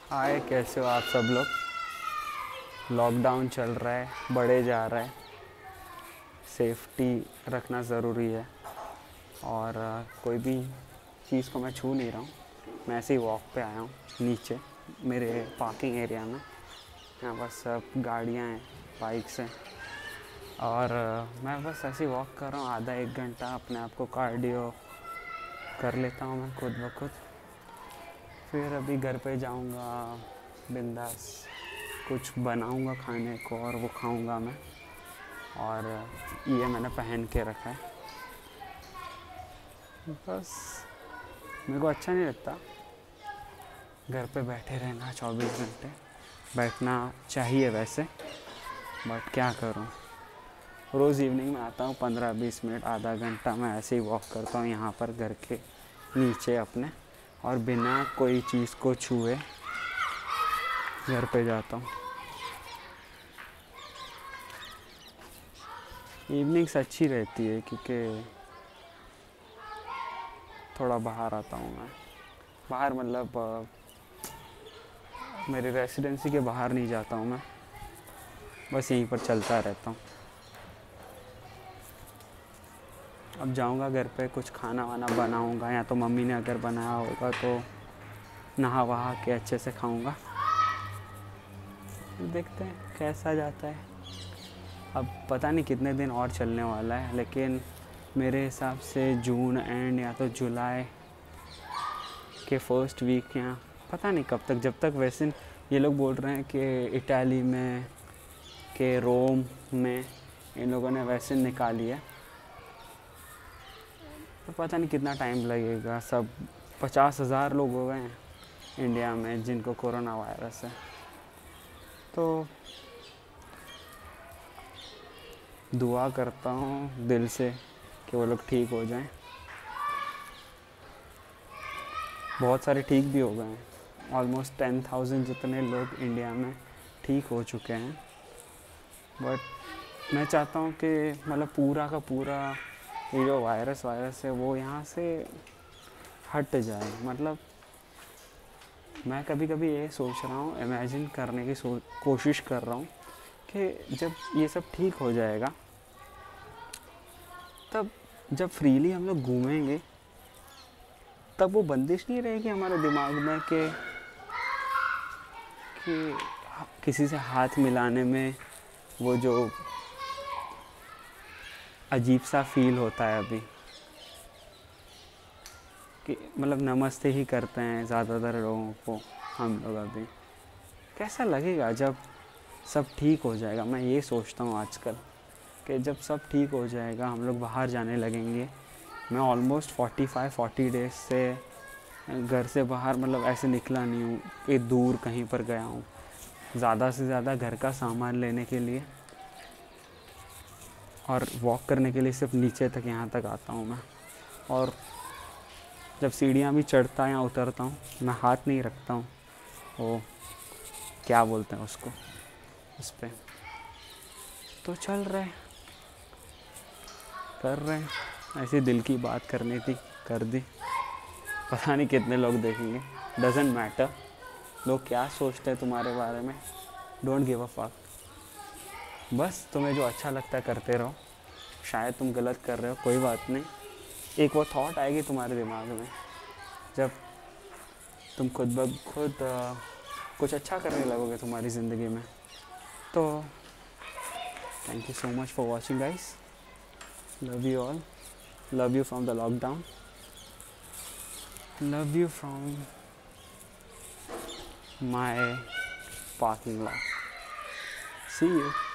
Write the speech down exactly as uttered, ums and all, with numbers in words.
हाय, कैसे हो आप सब लोग। लॉकडाउन चल रहा है, बढ़े जा रहा है, सेफ्टी रखना ज़रूरी है। और uh, कोई भी चीज़ को मैं छू नहीं रहा हूँ। मैं ऐसे ही वॉक पे आया हूँ नीचे मेरे पार्किंग एरिया में। यहाँ बस सब गाड़ियाँ हैं, बाइक्स हैं, और uh, मैं बस ऐसे ही वॉक कर रहा हूँ। आधा एक घंटा अपने आप को कार्डियो कर लेता हूँ मैं खुद ब खुद। फिर अभी घर पे जाऊँगा, बिंदास कुछ बनाऊँगा खाने को और वो खाऊँगा मैं। और ये मैंने पहन के रखा है। बस मेरे को अच्छा नहीं लगता घर पे बैठे रहना चौबीस घंटे। बैठना चाहिए वैसे, बट क्या करूँ। रोज़ इवनिंग में आता हूँ, पंद्रह बीस मिनट आधा घंटा मैं ऐसे ही वॉक करता हूँ यहाँ पर घर के नीचे अपने, और बिना कोई चीज़ को छुए घर पे जाता हूँ। इवनिंग्स अच्छी रहती है क्योंकि थोड़ा बाहर आता हूँ मैं। बाहर मतलब मेरे रेसिडेंसी के बाहर नहीं जाता हूँ मैं, बस यहीं पर चलता रहता हूँ। अब जाऊँगा घर पे, कुछ खाना वाना बनाऊँगा, या तो मम्मी ने अगर बनाया होगा तो नहा वहा के अच्छे से खाऊँगा। देखते हैं कैसा जाता है। अब पता नहीं कितने दिन और चलने वाला है, लेकिन मेरे हिसाब से जून एंड या तो जुलाई के फर्स्ट वीक, या पता नहीं कब तक, जब तक वैसे ये लोग बोल रहे हैं कि इटाली में के रोम में इन लोगों ने वैसे निकाली है, तो पता नहीं कितना टाइम लगेगा। सब पचास हज़ार लोग हो गए हैं इंडिया में जिनको कोरोना वायरस है, तो दुआ करता हूँ दिल से कि वो लोग ठीक हो जाएं। बहुत सारे ठीक भी हो गए हैं, ऑलमोस्ट टेन थाउजेंड जितने लोग इंडिया में ठीक हो चुके हैं। बट मैं चाहता हूँ कि मतलब पूरा का पूरा ये जो वायरस वायरस है वो यहाँ से हट जाए। मतलब मैं कभी कभी ये सोच रहा हूँ, इमेजिन करने की सो कोशिश कर रहा हूँ कि जब ये सब ठीक हो जाएगा, तब जब फ्रीली हम लोग घूमेंगे, तब वो बंदिश नहीं रहेगी हमारे दिमाग में कि कि किसी से हाथ मिलाने में वो जो अजीब सा फील होता है अभी, कि मतलब नमस्ते ही करते हैं ज़्यादातर लोगों को हम लोग। अभी कैसा लगेगा जब सब ठीक हो जाएगा। मैं ये सोचता हूँ आजकल कि जब सब ठीक हो जाएगा, हम लोग बाहर जाने लगेंगे। मैं almost forty five forty days से घर से बाहर मतलब ऐसे निकला नहीं हूँ कि दूर कहीं पर गया हूँ। ज़्यादा से ज़्यादा घर का सामान लेने के लिए और वॉक करने के लिए सिर्फ नीचे तक, यहाँ तक आता हूँ मैं। और जब सीढ़ियाँ भी चढ़ता या उतरता हूँ, मैं हाथ नहीं रखता हूँ, वो क्या बोलते हैं उसको, उस पर। तो चल रहे कर रहे हैं ऐसे, दिल की बात करनी थी, कर दी। पता नहीं कितने लोग देखेंगे, डजेंट मैटर लोग क्या सोचते हैं तुम्हारे बारे में, डोंट गिव अ फक। बस तुम्हें जो अच्छा लगता है करते रहो। शायद तुम गलत कर रहे हो, कोई बात नहीं। एक वो थॉट आएगी तुम्हारे दिमाग में जब तुम खुद ब खुद आ, कुछ अच्छा करने लगोगे तुम्हारी ज़िंदगी में। तो thank you so much for watching guys, love you all, love you from the lockdown, love you from my parking lot. See you.